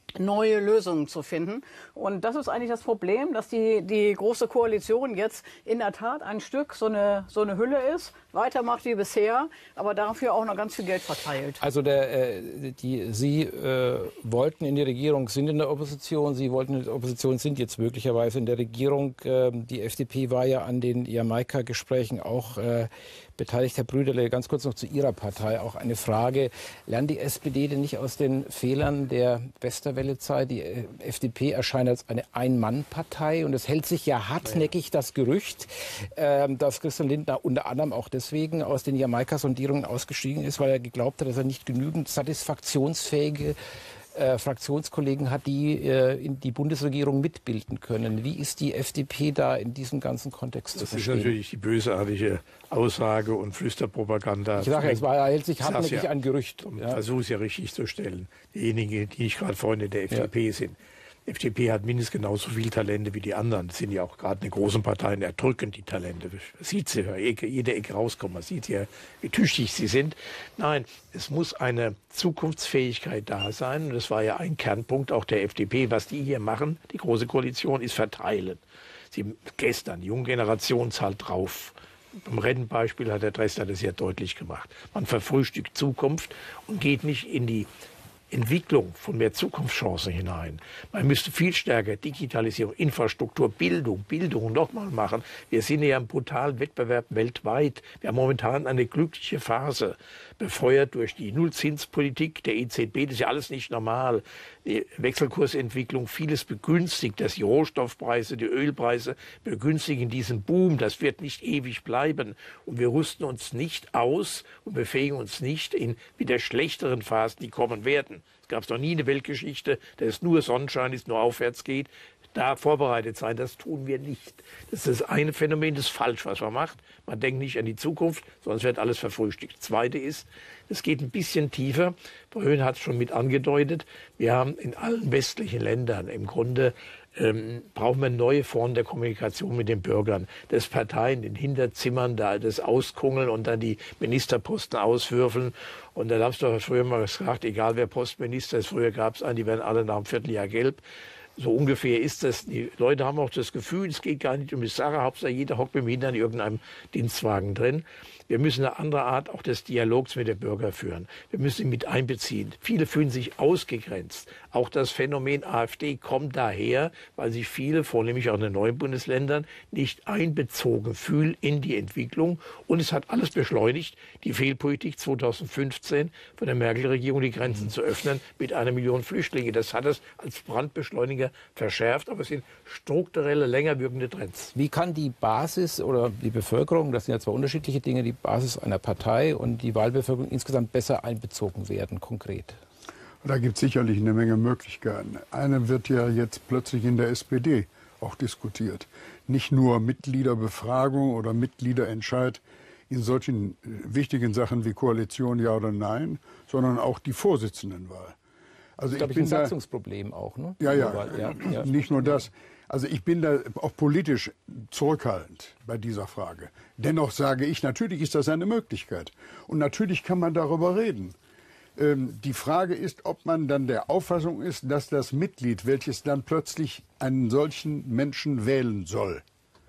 Speaker 2: neue Lösungen zu finden. Und das ist eigentlich das Problem, dass die, die Große Koalition jetzt in der Tat ein Stück so eine, so eine Hülle ist, weitermacht wie bisher, aber dafür auch noch ganz viel Geld verteilt.
Speaker 1: Also der, äh, die, Sie äh, wollten in die Regierung, sind in der Opposition, Sie wollten in der Opposition, sind jetzt möglicherweise in der Regierung. Äh, die F D P war ja an den Jamaika-Gesprächen auch äh, beteiligt. Herr Brüderle, ganz kurz noch zu Ihrer Partei auch eine Frage. Lernt die S P D denn nicht aus den Fehlern der Westerwelle-Zeit? Die F D P erscheint als eine Ein-Mann-Partei und es hält sich ja hartnäckig das Gerücht, äh, dass Christian Lindner unter anderem auch deswegen aus den Jamaika-Sondierungen ausgestiegen ist, weil er geglaubt hat, dass er nicht genügend satisfaktionsfähige Äh, Fraktionskollegen hat, die äh, in die Bundesregierung mitbilden können. Wie ist die F D P da in diesem ganzen Kontext zu verstehen?
Speaker 3: Das ist natürlich die bösartige Aussage und Flüsterpropaganda.
Speaker 1: Ich sage, es war, er hält sich hartnäckig
Speaker 3: ja,
Speaker 1: ein Gerücht.
Speaker 3: Ja. Versuche es ja richtig zu stellen. Diejenigen, die nicht gerade Freunde der F D P ja. sind. Die F D P hat mindestens genauso viele Talente wie die anderen. Das sind ja auch gerade in großen Parteien erdrückend, die Talente. Man sieht sie ja, jede Ecke rauskommen. Man sieht ja, wie tüchtig sie sind. Nein, es muss eine Zukunftsfähigkeit da sein. Und das war ja ein Kernpunkt auch der F D P. Was die hier machen, die Große Koalition, ist verteilen. Sie, gestern, die junge Generation zahlt drauf. Beim Rennbeispiel hat der Dressler das ja deutlich gemacht. Man verfrühstückt Zukunft und geht nicht in die Entwicklung von mehr Zukunftschancen hinein. Man müsste viel stärker Digitalisierung, Infrastruktur, Bildung, Bildung nochmal machen. Wir sind ja im brutalen Wettbewerb weltweit. Wir haben momentan eine glückliche Phase, befeuert durch die Nullzinspolitik der E Z B. Das ist ja alles nicht normal. Die Wechselkursentwicklung, vieles begünstigt, dass die Rohstoffpreise, die Ölpreise begünstigen diesen Boom. Das wird nicht ewig bleiben. Und wir rüsten uns nicht aus und befähigen uns nicht in wieder schlechteren Phasen, die kommen werden. Es gab noch nie eine Weltgeschichte, dass es nur Sonnenschein ist, nur aufwärts geht. Da vorbereitet sein, das tun wir nicht. Das ist das eine Phänomen, das ist falsch, was man macht. Man denkt nicht an die Zukunft, sondern es wird alles verfrühstückt. Das zweite ist, es geht ein bisschen tiefer. Frau Höhn hat es schon mit angedeutet. Wir haben in allen westlichen Ländern im Grunde ähm, brauchen wir neue Formen der Kommunikation mit den Bürgern. Das Parteien in den Hinterzimmern, da das Auskungeln und dann die Ministerposten auswürfeln. Und da haben es doch früher mal gesagt, egal wer Postminister ist, früher gab es einen, die werden alle nach einem Vierteljahr gelb. So ungefähr ist das. Die Leute haben auch das Gefühl, es geht gar nicht um die Sache. Hauptsache jeder hockt mit dem Hintern in irgendeinem Dienstwagen drin. Wir müssen eine andere Art auch des Dialogs mit den Bürgern führen. Wir müssen ihn mit einbeziehen. Viele fühlen sich ausgegrenzt. Auch das Phänomen AfD kommt daher, weil sich viele, vornehmlich auch in den neuen Bundesländern, nicht einbezogen fühlen in die Entwicklung. Und es hat alles beschleunigt, die Fehlpolitik zweitausendfünfzehn von der Merkel-Regierung, die Grenzen mhm. zu öffnen mit einer Million Flüchtlinge. Das hat es als Brandbeschleuniger verschärft, aber es sind strukturelle, länger wirkende Trends.
Speaker 1: Wie kann die Basis oder die Bevölkerung, das sind ja zwei unterschiedliche Dinge, die Basis einer Partei und die Wahlbevölkerung insgesamt besser einbezogen werden, konkret?
Speaker 4: Da gibt es sicherlich eine Menge Möglichkeiten. Eine wird ja jetzt plötzlich in der S P D auch diskutiert. Nicht nur Mitgliederbefragung oder Mitgliederentscheid in solchen wichtigen Sachen wie Koalition, ja oder nein, sondern auch die Vorsitzendenwahl. Also
Speaker 1: das ist, ich, ein Satzungsproblem auch, ne?
Speaker 4: Ja, ja, ja, ja, nicht nur das. Also ich bin da auch politisch zurückhaltend bei dieser Frage. Dennoch sage ich, natürlich ist das eine Möglichkeit. Und natürlich kann man darüber reden. Ähm, die Frage ist, ob man dann der Auffassung ist, dass das Mitglied, welches dann plötzlich einen solchen Menschen wählen soll,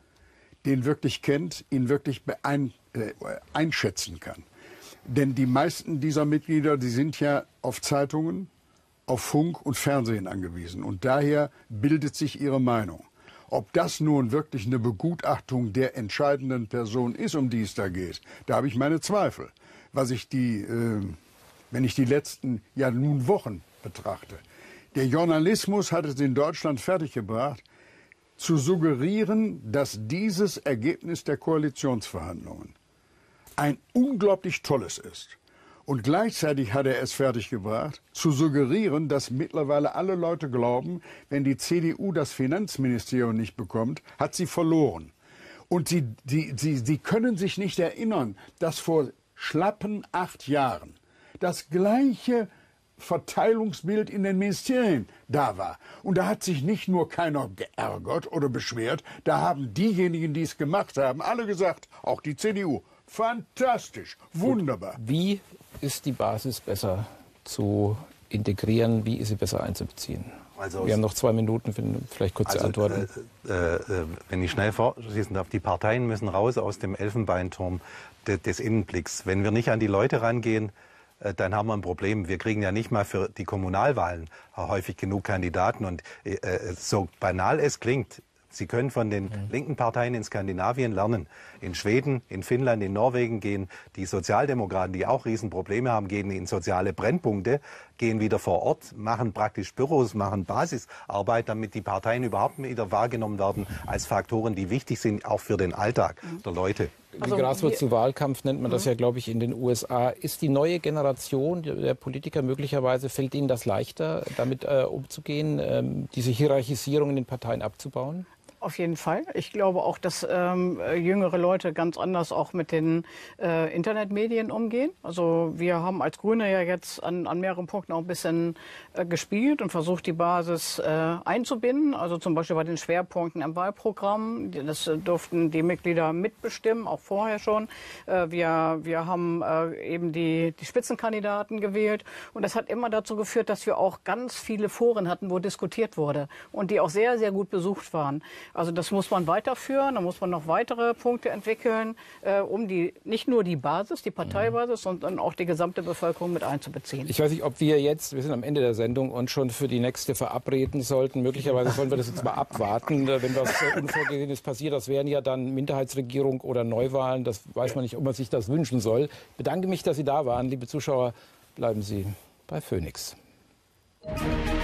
Speaker 4: den wirklich kennt, ihn wirklich beein, äh, einschätzen kann. Denn die meisten dieser Mitglieder, die sind ja auf Zeitungen, auf Funk und Fernsehen angewiesen. Und daher bildet sich ihre Meinung. Ob das nun wirklich eine Begutachtung der entscheidenden Person ist, um die es da geht, da habe ich meine Zweifel. Was ich die, äh, wenn ich die letzten ja nun Wochen betrachte. Der Journalismus hat es in Deutschland fertiggebracht, zu suggerieren, dass dieses Ergebnis der Koalitionsverhandlungen ein unglaublich tolles ist. Und gleichzeitig hat er es fertiggebracht, zu suggerieren, dass mittlerweile alle Leute glauben, wenn die C D U das Finanzministerium nicht bekommt, hat sie verloren. Und sie, die, sie, sie können sich nicht erinnern, dass vor schlappen acht Jahren das gleiche Verteilungsbild in den Ministerien da war. Und da hat sich nicht nur keiner geärgert oder beschwert, da haben diejenigen, die es gemacht haben, alle gesagt, auch die C D U, fantastisch, wunderbar.
Speaker 1: Wie ist die Basis besser zu integrieren? Wie ist sie besser einzubeziehen? Also wir haben noch zwei Minuten, vielleicht kurze
Speaker 5: also,
Speaker 1: Antworten.
Speaker 5: Äh, äh, wenn ich schnell vorschießen darf, die Parteien müssen raus aus dem Elfenbeinturm de, des Innenblicks. Wenn wir nicht an die Leute rangehen, äh, dann haben wir ein Problem. Wir kriegen ja nicht mal für die Kommunalwahlen häufig genug Kandidaten. Und äh, so banal es klingt, Sie können von den linken Parteien in Skandinavien lernen. In Schweden, in Finnland, in Norwegen gehen die Sozialdemokraten, die auch Riesenprobleme haben, gehen in soziale Brennpunkte, gehen wieder vor Ort, machen praktisch Büros, machen Basisarbeit, damit die Parteien überhaupt wieder wahrgenommen werden als Faktoren, die wichtig sind, auch für den Alltag der Leute.
Speaker 1: Also Graswurzelwahlkampf nennt man das ja, glaube ich, in den U S A. Ist die neue Generation der Politiker möglicherweise, fällt ihnen das leichter, damit äh, umzugehen, ähm, diese Hierarchisierung in den Parteien abzubauen?
Speaker 2: Auf jeden Fall. Ich glaube auch, dass ähm, jüngere Leute ganz anders auch mit den äh, Internetmedien umgehen. Also wir haben als Grüne ja jetzt an, an mehreren Punkten auch ein bisschen äh, gespielt und versucht, die Basis äh, einzubinden. Also zum Beispiel bei den Schwerpunkten im Wahlprogramm. Das äh, durften die Mitglieder mitbestimmen, auch vorher schon. Äh, wir, wir haben äh, eben die, die Spitzenkandidaten gewählt. Und das hat immer dazu geführt, dass wir auch ganz viele Foren hatten, wo diskutiert wurde und die auch sehr, sehr gut besucht waren. Also das muss man weiterführen, da muss man noch weitere Punkte entwickeln, äh, um die nicht nur die Basis, die Parteibasis, sondern auch die gesamte Bevölkerung mit einzubeziehen.
Speaker 1: Ich weiß nicht, ob wir jetzt, wir sind am Ende der Sendung, und schon für die nächste verabreden sollten. Möglicherweise sollen wir das jetzt mal abwarten, wenn was Unvorgesehenes passiert. Das wären ja dann Minderheitsregierung oder Neuwahlen. Das weiß man nicht, ob man sich das wünschen soll. Ich bedanke mich, dass Sie da waren. Liebe Zuschauer, bleiben Sie bei Phoenix.